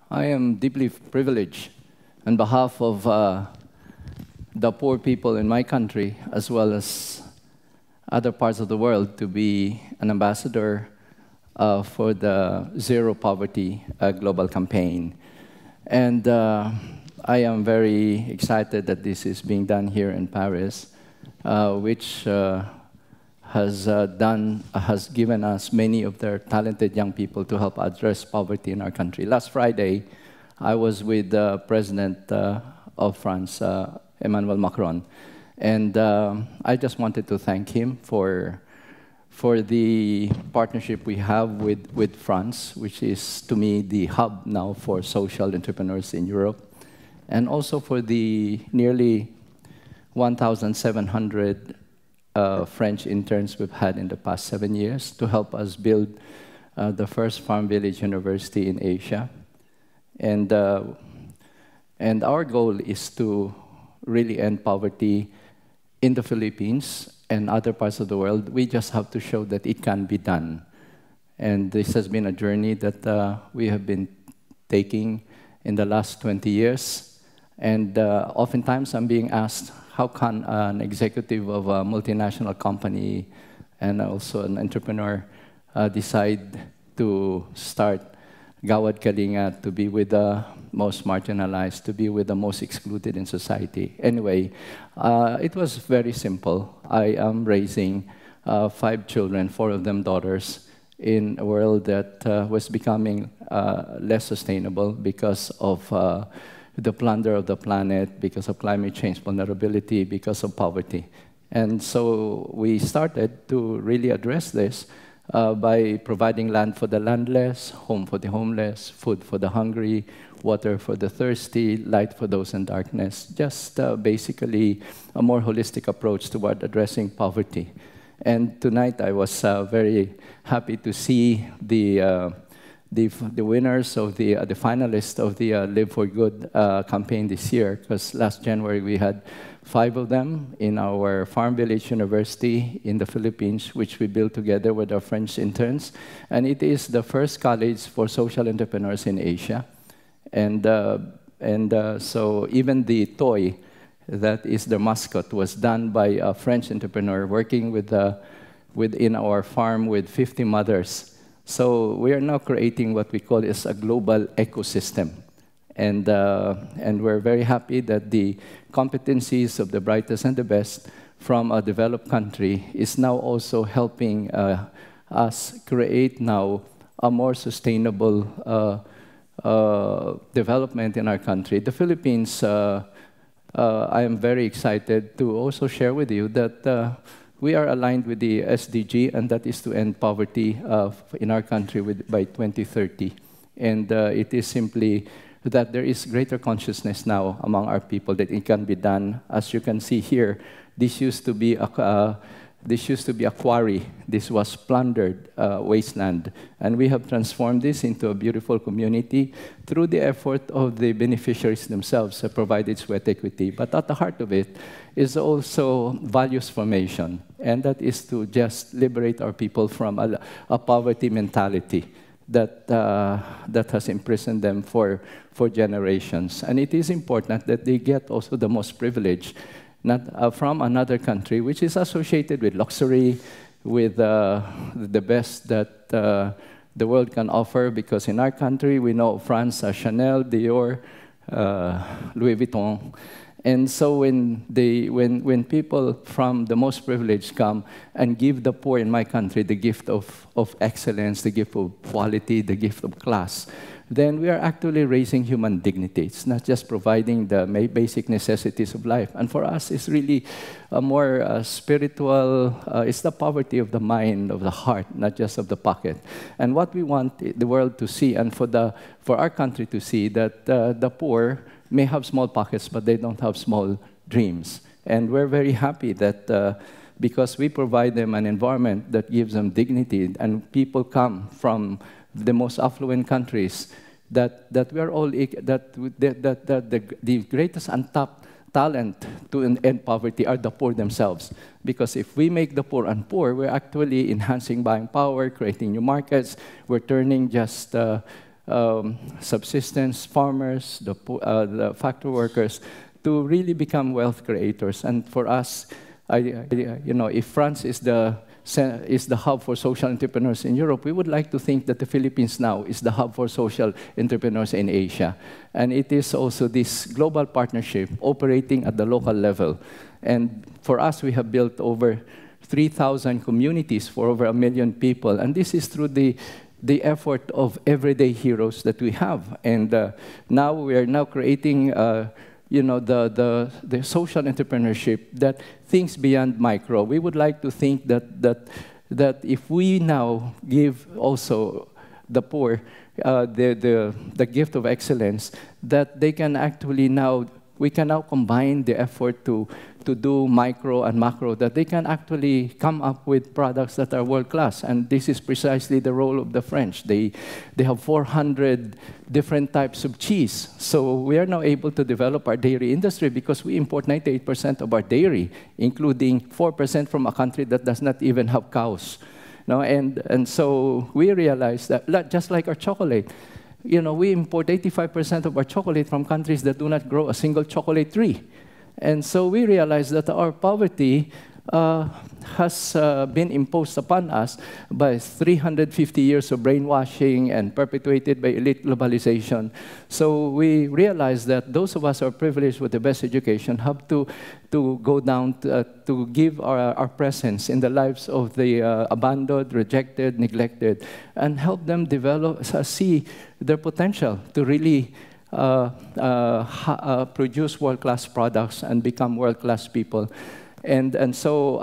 I am deeply privileged on behalf of the poor people in my country, as well as other parts of the world, to be an ambassador for the Zero Poverty Global Campaign. And I am very excited that this is being done here in Paris, which has given us many of their talented young people to help address poverty in our country. Last Friday, I was with the President of France, Emmanuel Macron, and I just wanted to thank him for the partnership we have with France, which is, to me, the hub now for social entrepreneurs in Europe, and also for the nearly 1,700 French interns we've had in the past 7 years to help us build the first farm village university in Asia. And our goal is to really end poverty in the Philippines and other parts of the world. We just have to show that it can be done. And this has been a journey that we have been taking in the last 20 years. And oftentimes I'm being asked, how can an executive of a multinational company and also an entrepreneur decide to start Gawad Kalinga, to be with the most marginalized, to be with the most excluded in society? Anyway, it was very simple. I am raising 5 children, 4 of them daughters, in a world that was becoming less sustainable because of the plunder of the planet, because of climate change vulnerability, because of poverty. And so we started to really address this by providing land for the landless, home for the homeless, food for the hungry, water for the thirsty, light for those in darkness. Just basically a more holistic approach toward addressing poverty. And tonight I was very happy to see the winners of the finalists of the Live for Good campaign this year, because last January we had 5 of them in our Farm Village University in the Philippines, which we built together with our French interns. And it is the first college for social entrepreneurs in Asia. And so even the toy that is the mascot was done by a French entrepreneur working within our farm with 50 mothers. So we are now creating what we call is a global ecosystem. And we're very happy that the competencies of the brightest and the best from a developed country is now also helping us create now a more sustainable development in our country. The Philippines, I am very excited to also share with you that we are aligned with the SDG, and that is to end poverty in our country by 2030. And it is simply that there is greater consciousness now among our people that it can be done. As you can see here, this used to be a quarry. This was plundered wasteland. And we have transformed this into a beautiful community through the effort of the beneficiaries themselves who provided sweat equity. But at the heart of it is also values formation. And that is to just liberate our people from a poverty mentality that has imprisoned them for generations. And it is important that they get also the most privileged, not from another country, which is associated with luxury, with the best that the world can offer. Because in our country, we know France, Chanel, Dior, Louis Vuitton. And so when people from the most privileged come and give the poor in my country the gift of excellence, the gift of quality, the gift of class, then we are actually raising human dignity. It's not just providing the basic necessities of life. And for us, it's really a more spiritual, it's the poverty of the mind, of the heart, not just of the pocket. And what we want the world to see, and for our country to see, that the poor may have small pockets, but they don't have small dreams. And we're very happy that because we provide them an environment that gives them dignity, and people come from the most affluent countries, that we are all the greatest untapped talent to end poverty are the poor themselves. Because if we make the poor unpoor, we're actually enhancing buying power, creating new markets. We're turning just subsistence farmers, the factory workers, to really become wealth creators. And for us, if France is the hub for social entrepreneurs in Europe, we would like to think that the Philippines now is the hub for social entrepreneurs in Asia. And it is also this global partnership operating at the local level. And for us, we have built over 3,000 communities for over 1 million people. And this is through the effort of everyday heroes that we have. And now we are now creating the social entrepreneurship that thinks beyond micro. We would like to think that if we now give also the poor the gift of excellence, that they can actually now, we can now combine the effort to do micro and macro, that they can actually come up with products that are world-class. And this is precisely the role of the French. They have 400 different types of cheese. So we are now able to develop our dairy industry because we import 98% of our dairy, including 4% from a country that does not even have cows. No, and so we realized that, just like our chocolate, we import 85% of our chocolate from countries that do not grow a single chocolate tree. And so we realized that our poverty has been imposed upon us by 350 years of brainwashing and perpetuated by elite globalization. So we realized that those of us who are privileged with the best education have to go down to give our presence in the lives of the abandoned, rejected, neglected, and help them develop, see their potential to really produce world-class products and become world-class people. And so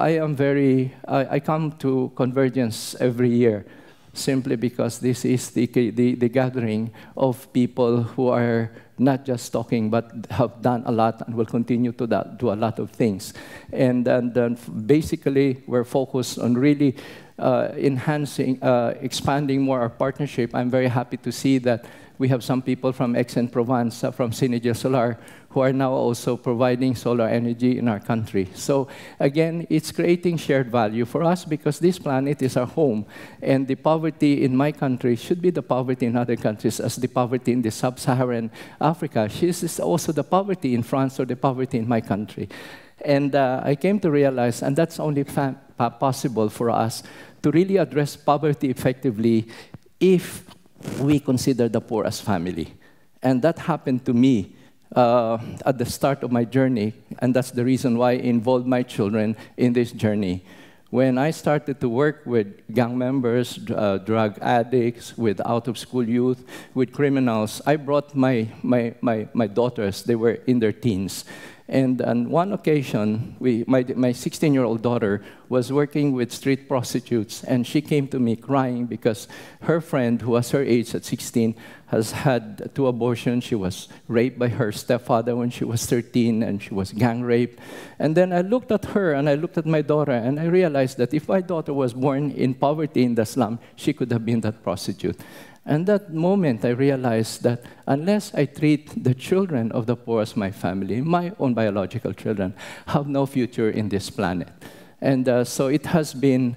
I come to Convergence every year simply because this is the gathering of people who are not just talking, but have done a lot and will continue to do a lot of things. And basically, we're focused on really enhancing, expanding more our partnership. I'm very happy to see that we have some people from Aix-en-Provence, from Synergia Solar, who are now also providing solar energy in our country. So again, it's creating shared value for us because this planet is our home. And the poverty in my country should be the poverty in other countries as the poverty in the sub-Saharan Africa. This is also the poverty in France or the poverty in my country. And I came to realize, and that's only possible for us, to really address poverty effectively if we consider the poor as family. And that happened to me at the start of my journey, and that's the reason why I involved my children in this journey. When I started to work with gang members, drug addicts, with out-of-school youth, with criminals, I brought my daughters. They were in their teens. And on one occasion, my 16-year-old daughter was working with street prostitutes, and she came to me crying because her friend, who was her age at 16, has had 2 abortions. She was raped by her stepfather when she was 13, and she was gang raped. And then I looked at her, and I looked at my daughter, and I realized that if my daughter was born in poverty in the slum, she could have been that prostitute. And that moment, I realized that unless I treat the children of the poor as my family, my own biological children have no future in this planet. And so it has been,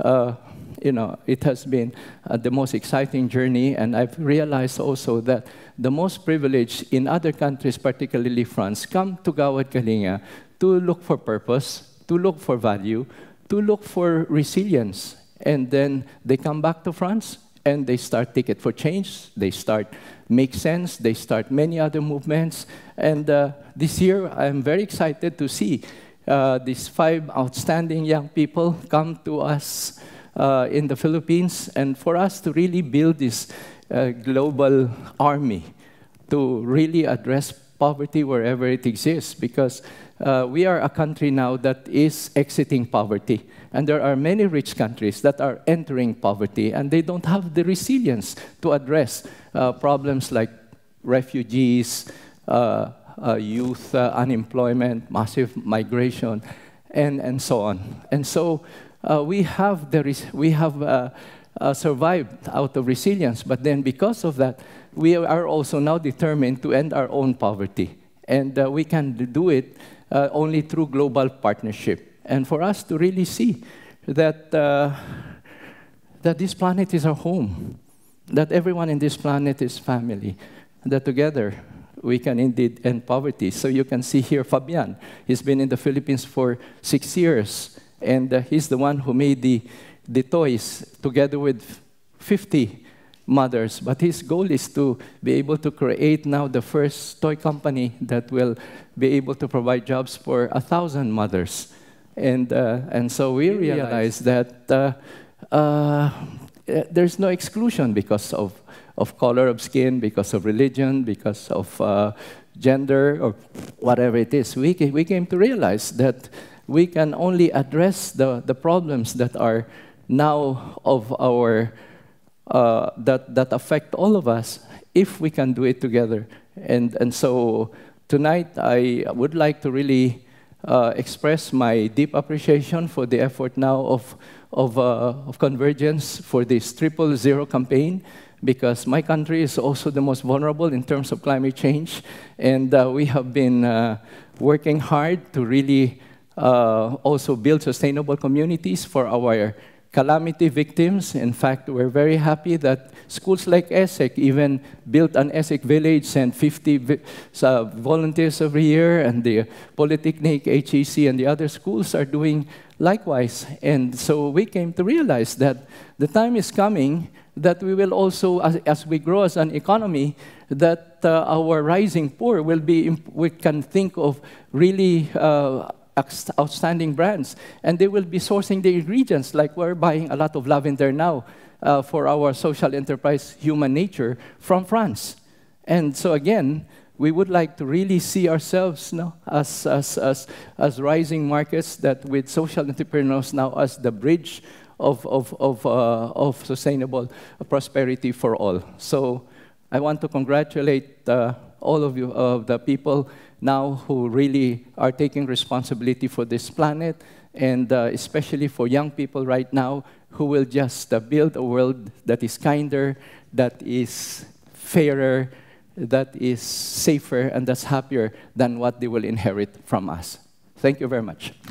it has been the most exciting journey. And I've realized also that the most privileged in other countries, particularly France, come to Gawad Kalinga to look for purpose, to look for value, to look for resilience. And then they come back to France, and they start Ticket for Change, they start Make Sense, they start many other movements. And this year, I'm very excited to see these 5 outstanding young people come to us in the Philippines, and for us to really build this global army to really address poverty wherever it exists, because we are a country now that is exiting poverty. And there are many rich countries that are entering poverty, and they don't have the resilience to address problems like refugees, youth unemployment, massive migration, and so on. And so we have survived out of resilience, but then because of that, we are also now determined to end our own poverty. And we can do it only through global partnership. And for us to really see that, that this planet is our home, that everyone in this planet is family, that together we can indeed end poverty. So you can see here Fabian. He's been in the Philippines for 6 years, and he's the one who made the toys together with 50 mothers. But his goal is to be able to create now the first toy company that will be able to provide jobs for 1,000 mothers. And so we realized that there's no exclusion because of color of skin, because of religion, because of gender, or whatever it is. We came to realize that we can only address the problems that are now of our, that affect all of us if we can do it together. And so tonight I would like to really express my deep appreciation for the effort now of Convergence for this 000 campaign, because my country is also the most vulnerable in terms of climate change, and we have been working hard to really also build sustainable communities for our calamity victims. In fact, we're very happy that schools like ESSEC even built an ESSEC village and 50 volunteers every year, and the Polytechnic, HEC, and the other schools are doing likewise. And so we came to realize that the time is coming that we will also, as we grow as an economy, that our rising poor will be, we can think of really outstanding brands, and they will be sourcing the ingredients, like we're buying a lot of lavender now for our social enterprise Human Nature from France. And so again, we would like to really see ourselves now as rising markets, that with social entrepreneurs now as the bridge of sustainable prosperity for all. So I want to congratulate all of you, the people now who really are taking responsibility for this planet, and especially for young people right now who will just build a world that is kinder, that is fairer, that is safer, and that's happier than what they will inherit from us. Thank you very much.